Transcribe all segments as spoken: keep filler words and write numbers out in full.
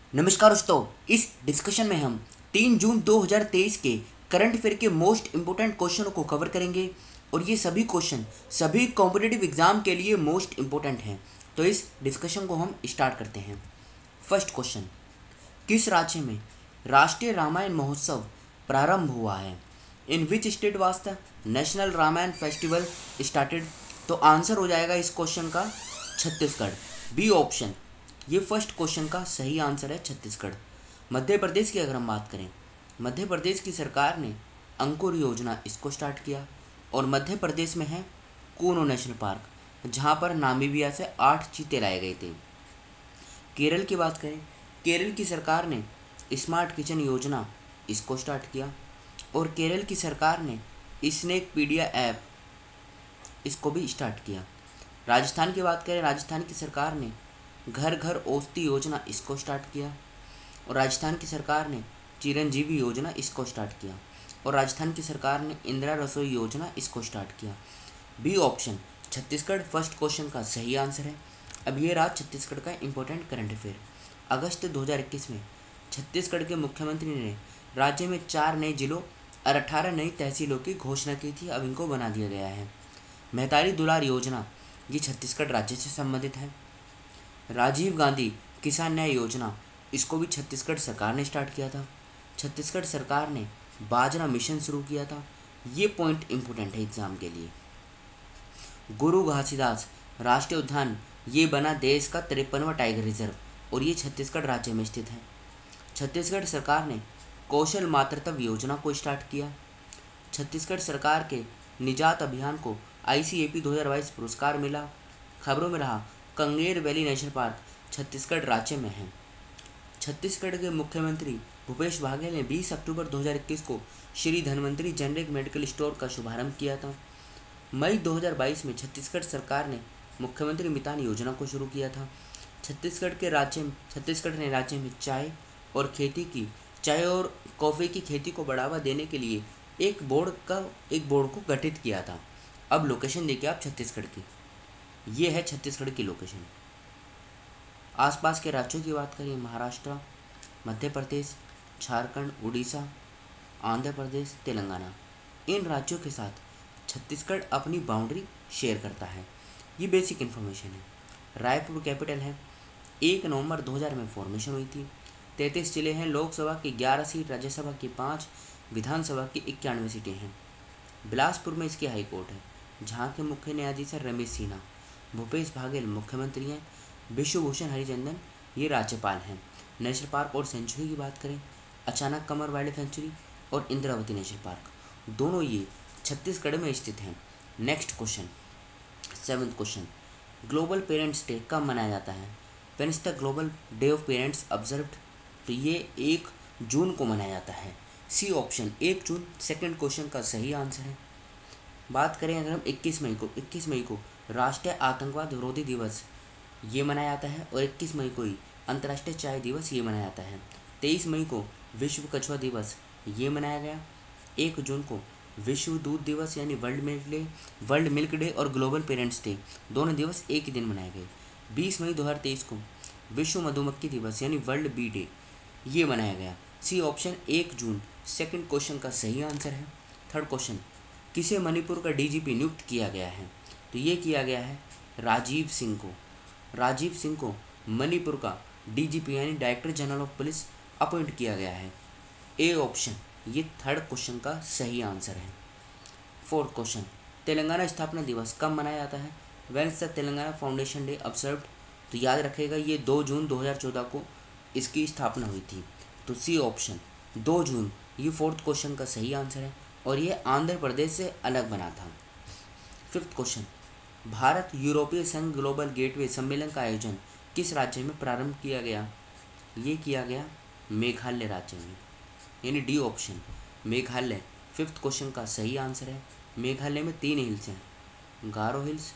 नमस्कार दोस्तों, इस डिस्कशन में हम तीन जून दो हज़ार तेईस के करंट अफेयर के मोस्ट इंपोर्टेंट क्वेश्चनों को कवर करेंगे और ये सभी क्वेश्चन सभी कॉम्पिटिटिव एग्जाम के लिए मोस्ट इंपोर्टेंट हैं। तो इस डिस्कशन को हम स्टार्ट करते हैं। फर्स्ट क्वेश्चन, किस राज्य में राष्ट्रीय रामायण महोत्सव प्रारंभ हुआ है? In which state was the national Ramayan festival started? तो आंसर हो जाएगा इस क्वेश्चन का छत्तीसगढ़, बी ऑप्शन। ये फर्स्ट क्वेश्चन का सही आंसर है छत्तीसगढ़। मध्य प्रदेश की अगर हम बात करें, मध्य प्रदेश की सरकार ने अंकुर योजना इसको स्टार्ट किया और मध्य प्रदेश में है कूनो नेशनल पार्क, जहाँ पर नामीबिया से आठ चीते लाए गए थे। केरल की बात करें, केरल की सरकार ने स्मार्ट किचन योजना इसको स्टार्ट किया और केरल की सरकार ने स्नेक पीडिया ऐप इसको भी स्टार्ट किया। राजस्थान की बात करें, राजस्थान की सरकार ने घर घर औषधि योजना इसको स्टार्ट किया और राजस्थान की सरकार ने चिरंजीवी योजना इसको स्टार्ट किया और राजस्थान की सरकार ने इंदिरा रसोई योजना इसको स्टार्ट किया। B option Chhattisgarh first question का सही आंसर है। अब ये रहा छत्तीसगढ़ का इंपॉर्टेंट करंट अफेयर। अगस्त दो हज़ार इक्कीस में छत्तीसगढ़ के मुख्यमंत्री ने राज्य में चार नए जिलों और अठारह नई तहसीलों की घोषणा की थी। अब इनको बना दिया गया है। महतारी दुलार योजना ये छत्तीसगढ़ राज्य से संबंधित है। राजीव गांधी किसान न्याय योजना इसको भी छत्तीसगढ़ सरकार ने स्टार्ट किया था। छत्तीसगढ़ सरकार ने बाजरा मिशन शुरू किया था। ये पॉइंट इंपॉर्टेंट है एग्जाम के लिए। गुरु घासीदास राष्ट्रीय उद्यान ये बना देश का तिरपनवा टाइगर रिजर्व और ये छत्तीसगढ़ राज्य में स्थित है। छत्तीसगढ़ सरकार ने कौशल मातृत्व योजना को स्टार्ट किया। छत्तीसगढ़ सरकार के निजात अभियान को आई सी ए पी दो हज़ार बाईस पुरस्कार मिला। खबरों में रहा Kanger valley national park Chhattisgarh राज्य में है। छत्तीसगढ़ के मुख्यमंत्री भूपेश बघेल ने बीस अक्टूबर दो हज़ार इक्कीस को Shri Dhanvantari generic medical store का शुभारंभ किया था। मई दो हज़ार बाईस में छत्तीसगढ़ सरकार ने मुख्यमंत्री मितान योजना को शुरू किया था। छत्तीसगढ़ के राज्य छत्तीसगढ़ ने राज्य में चाय और खेती की चाय और कॉफ़ी की खेती को बढ़ावा देने के लिए एक बोर्ड का एक बोर्ड को गठित किया था। अब लोकेशन देखिए आप छत्तीसगढ़ की, ये है छत्तीसगढ़ की लोकेशन। आसपास के राज्यों की बात करें, महाराष्ट्र, मध्य प्रदेश, झारखंड, उड़ीसा, आंध्र प्रदेश, तेलंगाना, इन राज्यों के साथ छत्तीसगढ़ अपनी बाउंड्री शेयर करता है। ये बेसिक इन्फॉर्मेशन है। रायपुर कैपिटल है। एक नवंबर दो हज़ार में फॉर्मेशन हुई थी। तैंतीस जिले हैं। लोकसभा की ग्यारह सीट, राज्यसभा की पाँच, विधानसभा की इक्यानवे सीटें हैं। बिलासपुर में इसकी हाई कोर्ट है, जहाँ के मुख्य न्यायाधीश है रमेश सिन्हा। भूपेश बघेल मुख्यमंत्री हैं। विश्वभूषण हरिचंदन ये राज्यपाल हैं। नेशनल पार्क और सेंचुरी की बात करें, अचानक कमर वाइल्ड सेंचुरी और इंद्रावती नेशनल पार्क, दोनों ये छत्तीसगढ़ में स्थित हैं। Next question, seventh question, global parents day कब मनाया जाता है? When is the global day of parents observed? तो ये एक जून को मनाया जाता है। सी ऑप्शन एक जून सेकंड क्वेश्चन का सही आंसर है। बात करें अगर हम इक्कीस मई को, इक्कीस मई को राष्ट्रीय आतंकवाद विरोधी दिवस ये मनाया जाता है और इक्कीस मई को ही अंतर्राष्ट्रीय चाय दिवस ये मनाया जाता है। तेईस मई को विश्व कछुआ दिवस ये मनाया गया। एक जून को विश्व दूध दिवस यानी world milk day world milk day और ग्लोबल पेरेंट्स डे दोनों दिवस एक ही दिन मनाए गए। बीस मई दो हज़ार तेईस को विश्व मधुमक्खी दिवस यानी वर्ल्ड बी डे ये मनाया गया। सी ऑप्शन एक जून सेकंड क्वेश्चन का सही आंसर है। थर्ड क्वेश्चन, किसे मणिपुर का डी जी पी नियुक्त किया गया है? तो ये किया गया है राजीव सिंह को। राजीव सिंह को मणिपुर का डी जी पी यानी director general of police appoint किया गया है। ए ऑप्शन ये थर्ड क्वेश्चन का सही आंसर है। फोर्थ क्वेश्चन, तेलंगाना स्थापना दिवस कब मनाया जाता है? When is the Telangana foundation day observed? तो याद रखेगा ये दो जून दो हज़ार चौदह को इसकी स्थापना हुई थी। तो सी ऑप्शन दो जून ये फोर्थ क्वेश्चन का सही आंसर है और ये आंध्र प्रदेश से अलग बना था। फिफ्थ क्वेश्चन, भारत यूरोपीय संघ ग्लोबल गेटवे सम्मेलन का आयोजन किस राज्य में प्रारंभ किया गया? ये किया गया मेघालय राज्य में, यानी D option Meghalaya fifth question का सही आंसर है। मेघालय में तीन हिल्स हैं, गारो हिल्स,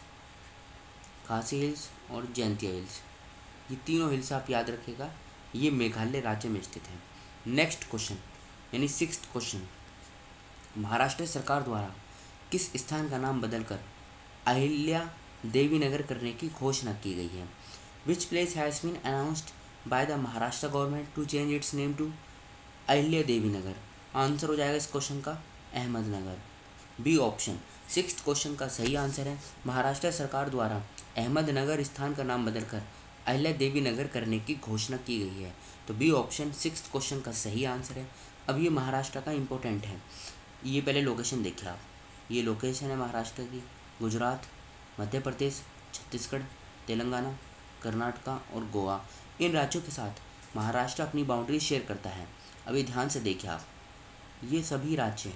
खासी हिल्स और जैंतिया हिल्स। ये तीनों हिल्स आप याद रखिएगा, ये मेघालय राज्य में स्थित है। नेक्स्ट क्वेश्चन यानी सिक्स्थ क्वेश्चन, महाराष्ट्र सरकार द्वारा किस स्थान का नाम बदलकर अहिल्या देवी नगर करने की घोषणा की गई है? Which place has been announced by the Maharashtra government to change its name to Ahilya Devi Nagar. Answer हो जाएगा इस क्वेश्चन का Ahmednagar. B option sixth question का सही आंसर है महाराष्ट्र सरकार द्वारा अहमदनगर स्थान का नाम बदलकर अहिल्या देवी नगर करने की घोषणा की गई है। तो बी ऑप्शन सिक्स्थ क्वेश्चन का सही आंसर है। अब ये महाराष्ट्र का इम्पोर्टेंट है, ये पहले लोकेशन देखिए आप। ये लोकेशन है महाराष्ट्र की गुजरात, मध्य प्रदेश, छत्तीसगढ़, तेलंगाना, कर्नाटका और गोवा। इन राज्यों के साथ महाराष्ट्र अपनी बाउंड्री शेयर करता है। अभी ध्यान से देखिए आप, ये सभी राज्य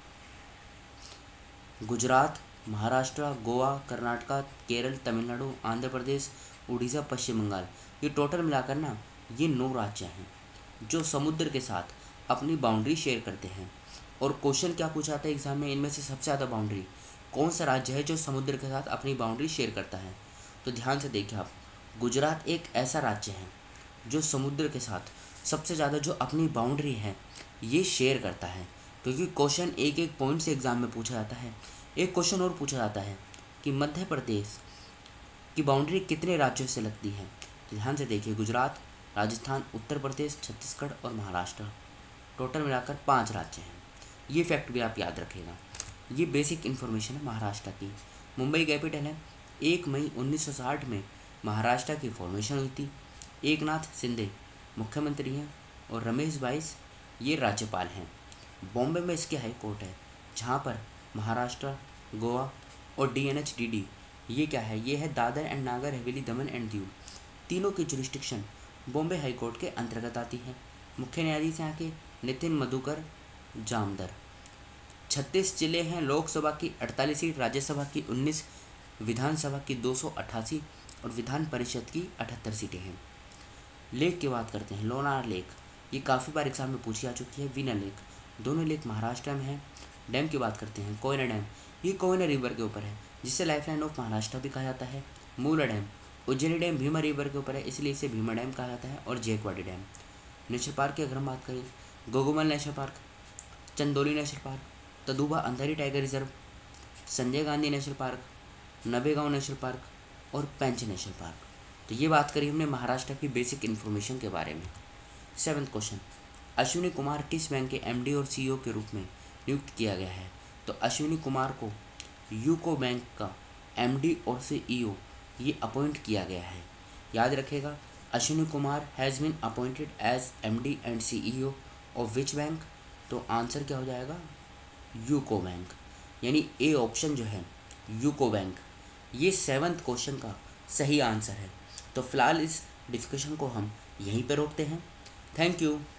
गुजरात, महाराष्ट्र, गोवा, कर्नाटका, केरल, तमिलनाडु, आंध्र प्रदेश, उड़ीसा, पश्चिम बंगाल, ये टोटल मिलाकर ना ये नौ राज्य हैं जो समुद्र के साथ अपनी बाउंड्री शेयर करते हैं। और क्वेश्चन क्या पूछा जाता है एग्जाम में, इनमें से सबसे ज़्यादा बाउंड्री कौन सा राज्य है जो समुद्र के साथ अपनी बाउंड्री शेयर करता है। तो ध्यान से देखिए आप, गुजरात एक ऐसा राज्य है जो समुद्र के साथ सबसे ज़्यादा जो अपनी बाउंड्री है ये शेयर करता है। क्योंकि क्वेश्चन एक एक पॉइंट से एग्ज़ाम में पूछा जाता है। एक क्वेश्चन और पूछा जाता है कि मध्य प्रदेश की बाउंड्री कितने राज्यों से लगती है। तो ध्यान से देखिए, गुजरात, राजस्थान, उत्तर प्रदेश, छत्तीसगढ़ और महाराष्ट्र, टोटल मिलाकर पाँच राज्य हैं। ये फैक्ट भी आप याद रखिएगा। ये बेसिक इन्फॉर्मेशन है महाराष्ट्र की। मुंबई कैपिटल है। एक मई उन्नीस सौ साठ में महाराष्ट्र की फॉर्मेशन हुई थी। एकनाथ शिंदे मुख्यमंत्री हैं और रमेश बाइस ये राज्यपाल हैं। बॉम्बे में इसके हाई कोर्ट है, जहाँ पर महाराष्ट्र, गोवा और D N H D D ये क्या है, ये है Dadar and Nagar Haveli, Daman and Diu, तीनों की जुरिस्डिक्शन बॉम्बे हाई कोर्ट के अंतर्गत आती है। मुख्य न्यायाधीश यहाँ के नितिन मधुकर जामदर। छत्तीस जिले हैं, लोकसभा की अड़तालीस सीट, राज्यसभा की उन्नीस, विधानसभा की दो सौ अट्ठासी और विधान परिषद की अठहत्तर सीटें हैं। लेक की बात करते हैं, लोनार लेक, ये काफ़ी बार एग्जाम में पूछी जा चुकी है। वीना लेक, दोनों लेक महाराष्ट्र में हैं। डैम की बात करते हैं, कोयना डैम, ये कोयना रिवर के ऊपर है जिसे लाइफलाइन ऑफ महाराष्ट्र भी कहा जाता है। Mula dam, Ujjani dam Bhima river के ऊपर है इसलिए इसे भीमा डैम कहा जाता है। और जेकवाडी डैम। नेशनल पार्क की अगर हम बात करें, Gugamal national park, Chandoli national park, Tadoba Andhari tiger reserve, Sanjay Gandhi national park, Navegaon national park और पेंच नेशनल पार्क। तो ये बात करी हमने महाराष्ट्र की बेसिक इन्फॉर्मेशन के बारे में। सेवन्थ क्वेश्चन, अश्विनी कुमार किस बैंक के एम डी और सी ई ओ के रूप में नियुक्त किया गया है। तो अश्विनी कुमार को यूको बैंक का एम डी और सी ई ओ ये अपॉइंट किया गया है। याद रखेगा, Ashwini Kumar has been appointed as M D and C E O of which bank. तो आंसर क्या हो जाएगा, यूको बैंक, यानी ए ऑप्शन जो है यूको बैंक, ये सेवन्थ क्वेश्चन का सही आंसर है। तो फिलहाल इस डिस्कशन को हम यहीं पर रोकते हैं। Thank you.